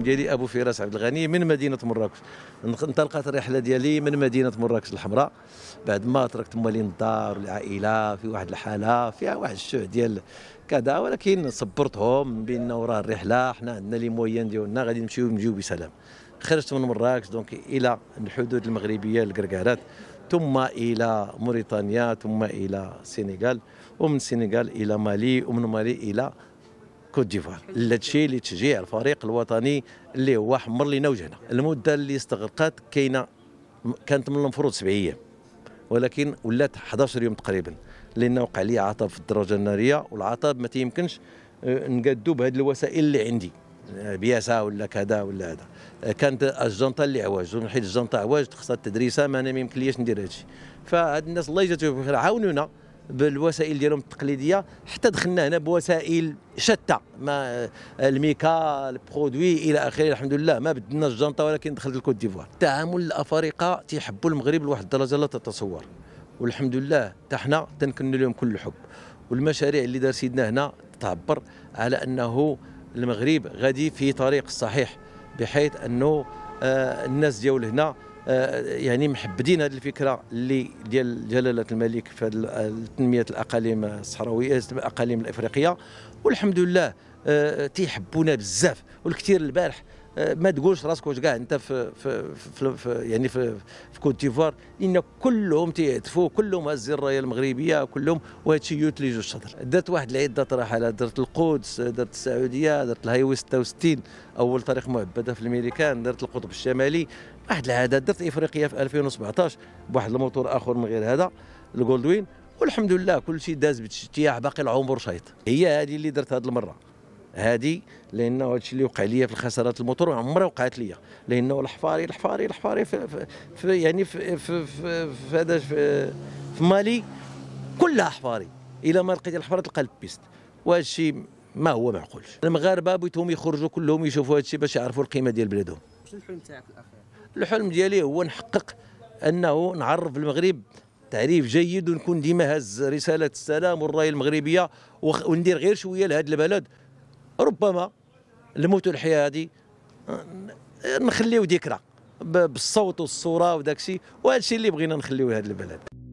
ديالي ابو فراس عبد الغني من مدينه مراكش. انطلقت الرحله ديالي من مدينه مراكش الحمراء بعد ما تركت موالين الدار والعائله في واحد الحاله فيها واحد الشوع ديال كذا، ولكن صبرتهم بانه راه الرحله حنا عندنا لي موين ديالنا غادي نجيو بسلام. خرجت من مراكش دونك الى الحدود المغربيه الكركارات، ثم الى موريتانيا، ثم الى السنغال، ومن السنغال الى مالي، ومن مالي الى كوت ديفوار. هادشي لتشجيع الفريق الوطني اللي هو حمر لينا وجهنا. المده اللي استغرقت كانت من المفروض 7 ايام، ولكن ولات 11 يوم تقريبا، لان وقع لي عطب في الدراجه الناريه، والعطب ما تيمكنش نقادو بهذه الوسائل اللي عندي، بياسه ولا كذا ولا هذا. كانت الجنطه اللي عواج، حيت الجنطه عواج خصها التدريسه، ما انا ما يمكنليش ندير هادشي. فهاد الناس الله يجازيهم بخير عاونونا بالوسائل ديالهم التقليديه، حتى دخلنا هنا بوسائل شتى، ما الميكا البرودوي الى اخره. الحمد لله ما بدلنا الجنطه، ولكن دخلت الكوت ديفوار. تعامل الافارقه تيحبوا المغرب لواحد الدرجه لا تتصور، والحمد لله حتى حنا تنكن لهم كل الحب. والمشاريع اللي دار سيدنا هنا تعبر على انه المغرب غادي في طريق الصحيح، بحيث انه الناس ديال هنا يعني محبدين هذه الفكره اللي ديال جلاله الملك في تنميه الاقاليم الصحراويه، الاقاليم الافريقيه، والحمد لله تيحبونا بزاف. والكثير البارح ما تقولش راسك واش كاع انت في كوت ديفوار، لان كلهم تيهتفوا، كلهم هازين الرايه المغربيه كلهم، وهذا الشيء يثلج الصدر. درت واحد عده رحلات، درت القدس، درت السعوديه، درت الهايوي 66 اول طريق معبده في الامريكان، درت القطب الشمالي، واحد العدد. درت افريقيا في 2017 بواحد الموتور اخر من غير هذا الجولدوين، والحمد لله كل شيء داز بتشجيع، باقي العمر شيط. هي هذه اللي درت هذه المره هذه، لانه هذا الشيء اللي وقع لي في الخسارات الموتور عمرها وقعت لي، لانه الحفاري في يعني في هذا في مالي كلها حفاري، الى ما لقيت الحفاره تلقى البيست، وهذا الشيء ما هو معقولش. المغاربه بغيتهم يخرجوا كلهم يشوفوا هذا الشيء باش يعرفوا القيمه ديال بلادهم. شنو الحلم تاعك الاخير؟ الحلم ديالي هو نحقق انه نعرف المغرب تعريف جيد، ونكون ديما هز رساله السلام والرايه المغربيه، وندير غير شويه لهذا البلد. ربما الموت والحياه هذه نخليو ذكرى بالصوت والصوره وداك الشيء، وهذا الشيء اللي بغينا نخليوه لهذا البلد.